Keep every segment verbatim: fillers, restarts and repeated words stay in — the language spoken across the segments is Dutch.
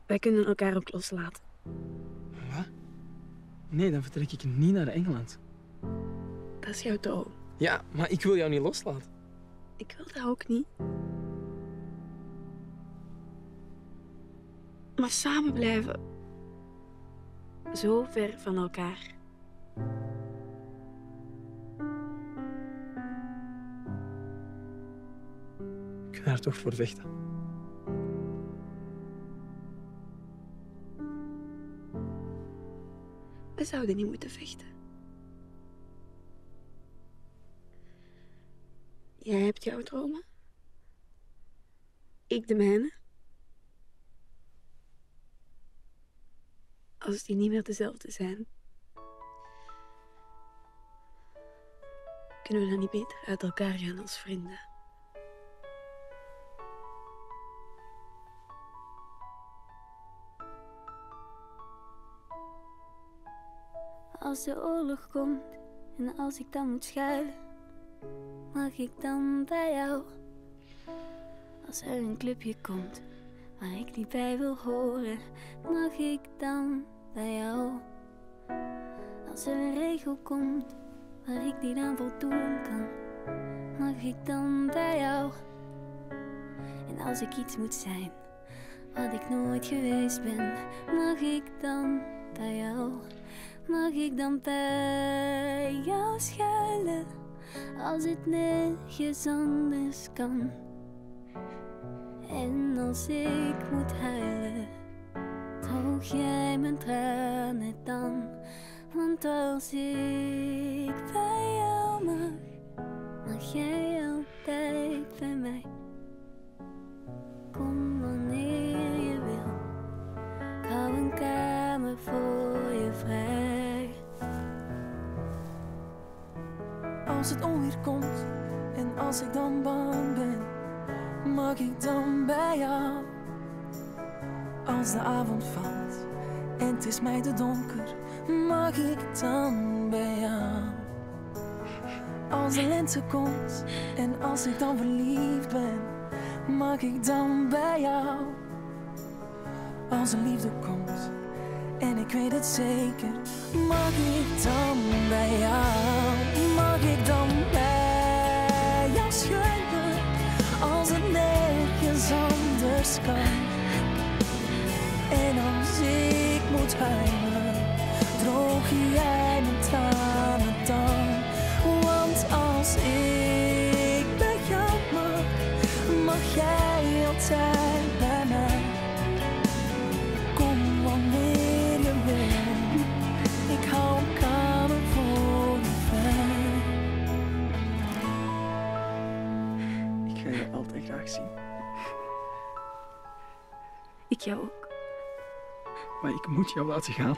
Wij kunnen elkaar ook loslaten. Wat? Nee, dan vertrek ik niet naar Engeland. Dat is jouw droom. Ja, maar ik wil jou niet loslaten. Ik wil dat ook niet. Maar samen blijven. Zo ver van elkaar. Ik ga er toch voor vechten. We zouden niet moeten vechten. Jij hebt jouw dromen. Ik de mijne. Als die niet meer dezelfde zijn, kunnen we dan niet beter uit elkaar gaan als vrienden? Als de oorlog komt en als ik dan moet schuilen, mag ik dan bij jou? Als er een clubje komt waar ik niet bij wil horen, mag ik dan bij jou? Als er een regel komt waar ik niet aan voldoen kan, mag ik dan bij jou? En als ik iets moet zijn wat ik nooit geweest ben, mag ik dan bij jou? Mag ik dan bij jou schuilen als het nergens anders kan? En als ik moet huilen, droog jij mijn tranen dan? Want als ik bij jou mag, mag jij altijd bij mij. Kom wanneer je wil, ik hou een kamer voor je vrij. Als het onweer komt en als ik dan bang ben, mag ik dan bij jou? Als de avond valt en het is mij te donker, mag ik dan bij jou? Als de lente komt en als ik dan verliefd ben, mag ik dan bij jou? Als de liefde komt en ik weet het zeker, mag ik dan bij jou? Mag ik dan bij jou schuilen als het nergens anders kan? En als ik moet huilen, droog jij mijn tranen dan? Want als ik bij jou mag, mag jij altijd bij mij. Kom wanneer je wil, ik hou een kamer voor je vrij. Ik ga je altijd graag zien. Ik jou ook. Maar ik moet jou laten gaan.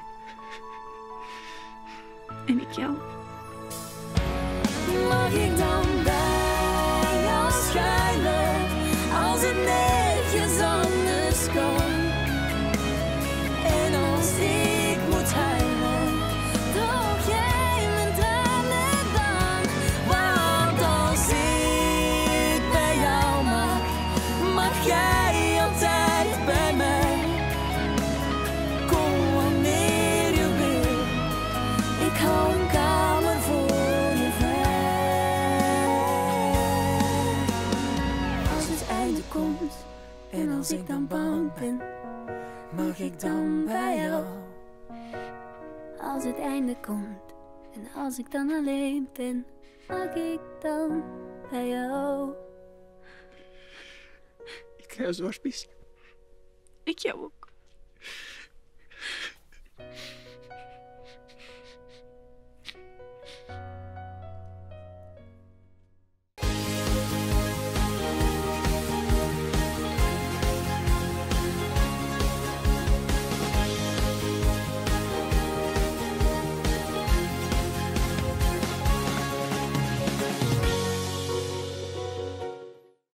En ik jou. Mag ik dan bij jou schuilen als het nergens anders kan? En als ik moet huilen, droog jij mijn tranen dan? Want als ik bij jou mag, mag jij altijd bij mij. Kom wanneer je wil, ik hou een kamer voor je vrij. Als het einde komt en als ik dan bang ben, mag ik dan bij jou? Als het einde komt en als ik dan alleen ben, mag ik dan bij jou? Ik ga je zo hard missen. Ik jou ook.